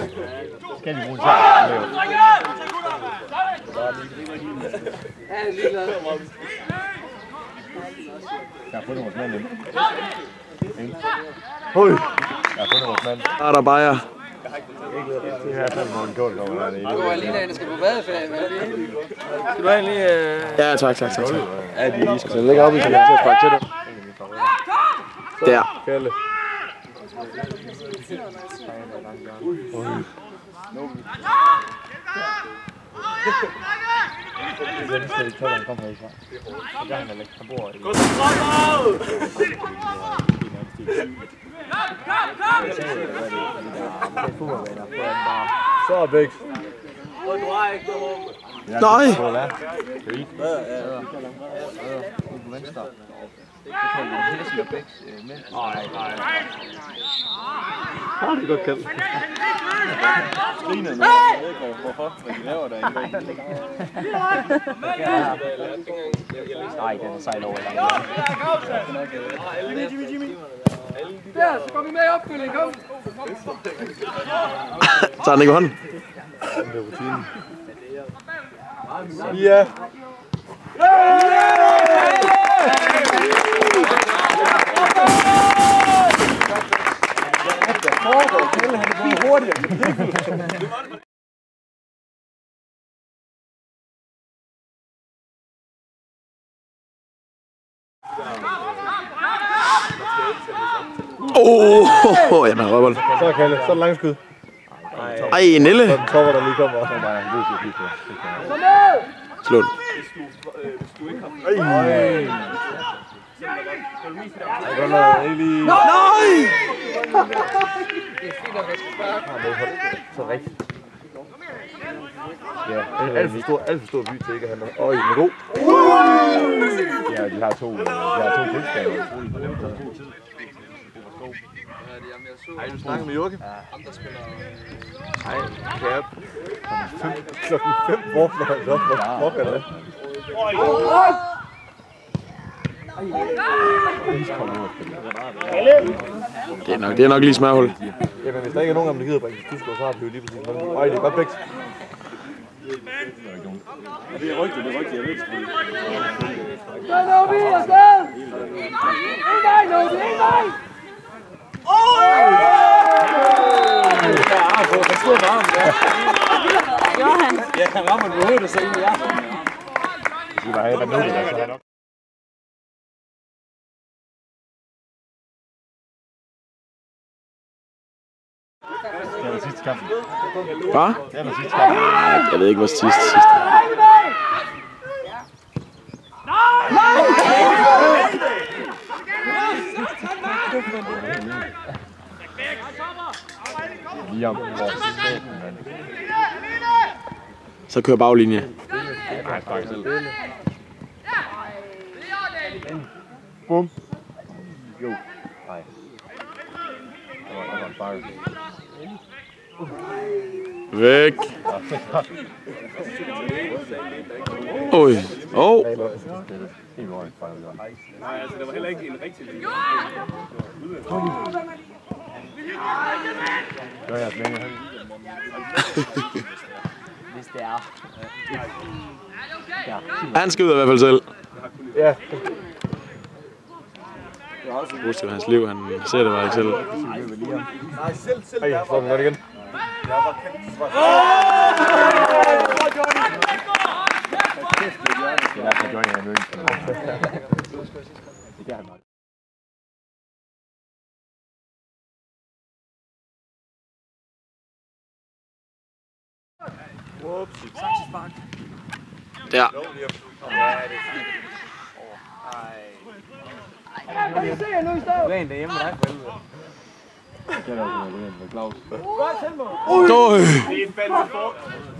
Skal de bruge en sejr? Jeg har fundet vores mand ind. Hui! Jeg har fundet vores mand. Der er der bajer. Det er i hvert fald nogle kål, der var dernede. Du er lige derinde, skal på badeferie. Skal du have lige... Ja, tak. Ja, de er Så den ligger oppe i, så jeg kan sparke til dig. Der. Kalle. Så er Bæk. Nej! Har det godt kaldt. Griner nu. Hvorfor? Hvad de laver derinde? Nej, den er sejl over. Der, så går vi med i opfølgning, kom! Tager den ikke i hånden? Det er rutinen. Ja! Jamen, røvbold. Så er Kalle, så er det langskud. Ej, Nille. Så er den topper, der lige kommer. Så er bare løs i kigge. Slå den. Nej! Det er fint, at vi skal sparke. Så rigtigt. Ja, alt for stor by til ikke at have noget. Øj, med god. Ja, de har to tilskaber. Ej, du snakker med Joachim? Ham, der spiller... Ej, kære. Klokken 5 forfløjt op. Hvor er det? Det er nok lige smørhul. Jamen, hvis der ikke er nogen af dem, der gider bringe til Tyskland, så har vi jo lige præcis noget. Øj, det er godt vækst. Det er rigtigt, jeg ved det. Så når vi afsted! En vej, Nobi, en vej! Han stod varm, ja. Gjorde han? Ja, han rammer den på hovedet, og så ind i hjertet. Det var helt nødvendigt, altså. Det var sidste kamp. Hvad? Det var sidste kamp. Jeg ved ikke, hvad sidste. Lige om vores staten, mand. Så kører baglinje. Nej, spark selv. Bum. Jo. Nej. Der var en spark. Væk. Oj. Åh. Nej, altså, det var heller ikke en rigtig linje. Gør jeg længe. Hvis det er. Han skal ud i hvert fald selv. Ja. Positivt hans liv, han ser det bare ikke selv. Nej, selv. Ej, så er den godt igen. Der. Ren derhjemme med dig for helvede. Det er altså med Claus. Døj. Det er en fandme for.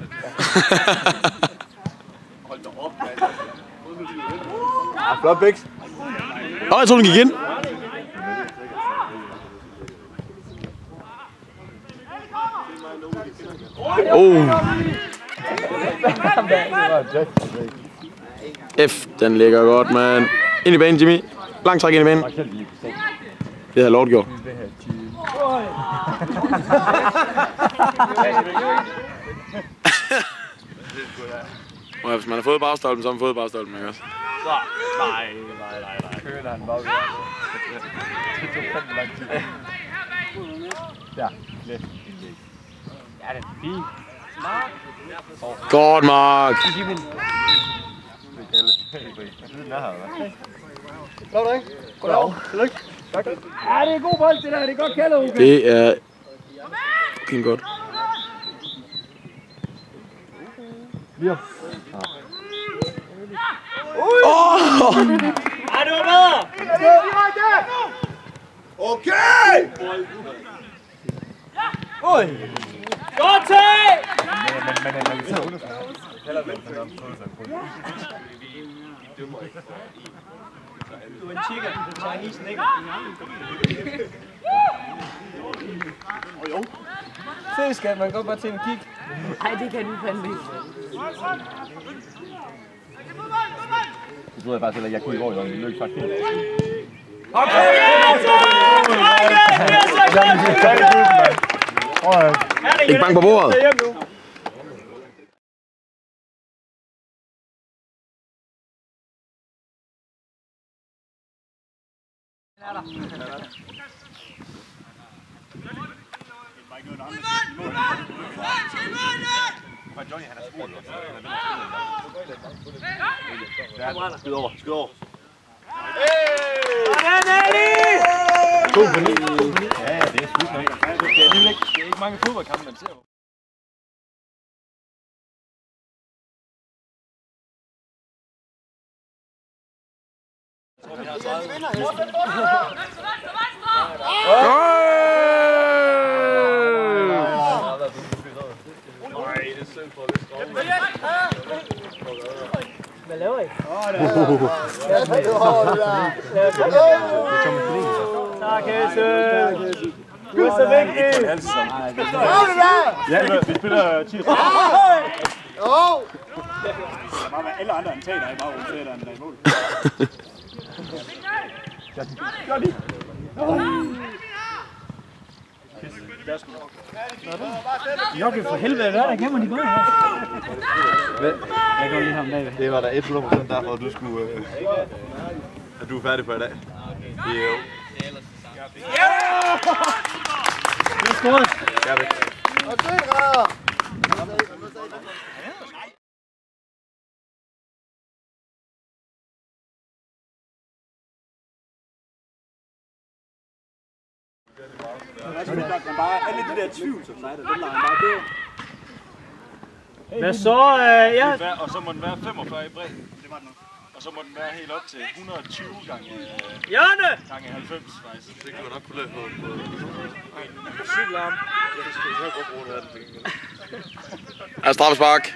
Hold da op, mand. Flot bæks. Jeg tror den gik ind. F, den ligger godt, mand. Ind i banen, Jimmy. Langt træk ind i banen. Det havde Lord gjort. Hvis man har fået bagstolpen, så har man fået bagstolpen, ikke også? Nej. Køler han bare ved. Det tog fandme lang tid. Der, let. Ja, det er fint. Smart. Godt, Mark! Det er Kalle. Den er her, hva'? Lov dig. Goddag. Tillykke. Tak. Ja, det er god bold, det der. Det er godt kaldet, okay. Det er fucking godt. Lige. Ej, det var bedre! Okay! Oj! Godt tag! Men vi sidder undersøgt. Heller vent, for han prøver sig på det. Du er en chicken. Chinese nigger. Se, skat, man kan godt bare til en kig. Ej, det kan du fandme ikke. Jeg troede faktisk, at jeg kunne i år, og det løb faktisk helt. Ikke bank på bordet. Johnny, han er spurgt. Skyd over, skyd over. To på 9. Ja, det er slut nok. Det er ikke mange fodboldkampe, man ser på. Hvad laver I? Tak, Hesse. Du er så vigtig. Ja, vi spiller 10. Alle andre end taler, er bare roterer der i mål. Gør de. Jokke, for helvede, hvad er der gemmer de går her? Jeg går lige ham bagved. Det var da 100% derfor, at du skulle... at du er færdig for i dag. Jo. Det er skåret. Ja, det. Alle de der tvivl, som sejder, den lader han bare dø. Hvad så? Ja. Og så må den være 45 i bredden. Det var den nok. Og så må den være helt op til 120 gange 90 faktisk. Det kan du nok kunne løbe på. Cykelarm. Jeg skal ikke godt bruge det her, den ting. Er straffespark.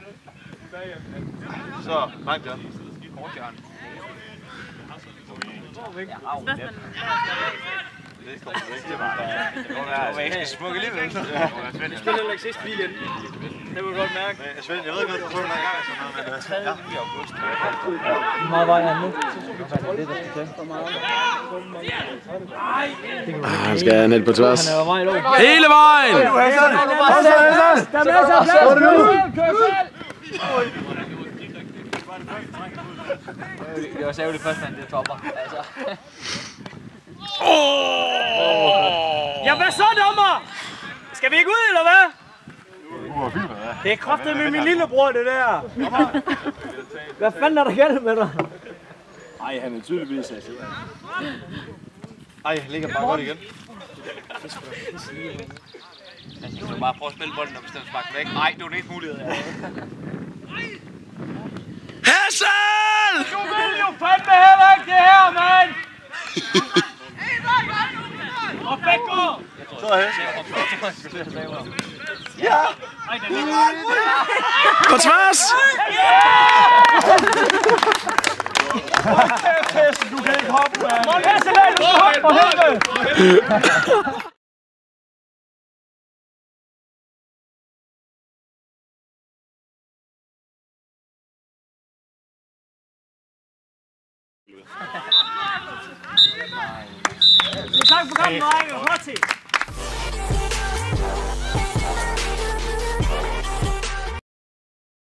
Så, langt Jørgen. Det kommer væk. Det var ikke smukke alligevel. Vi spiller heller ikke sidste weekend. Det vil godt mærke. Svend, jeg ved godt, du prøver en gang sådan noget, men... Ja, i august. Hvor meget vej er han nu? Han skal net på tværs. Han er vej lov. Hele vejen! Der er masser af plads. Kør selv! Det var særligt først, han det topper. Altså. Ja, hvad så, dommer? Skal vi ikke ud, eller hvad? Det er kraftigt med min lillebror, det der. Hvad fanden er der galt med dig? Ej, han er tydeligvis af sig. Ej, jeg ligger bare godt igen. Jeg skal bare prøve at spille bolden og bestemme sparken væk. Nej, det var den eneste mulighed. Hassel! Du vil jo fandme heller ikke det her, mand! Og Bækko! Så er Hassel. Ja! På tværs! Du kan ikke hoppe, mand! Mål Hesselal, du skal hoppe for helvede! Tak for kampen, drenge. Godt set.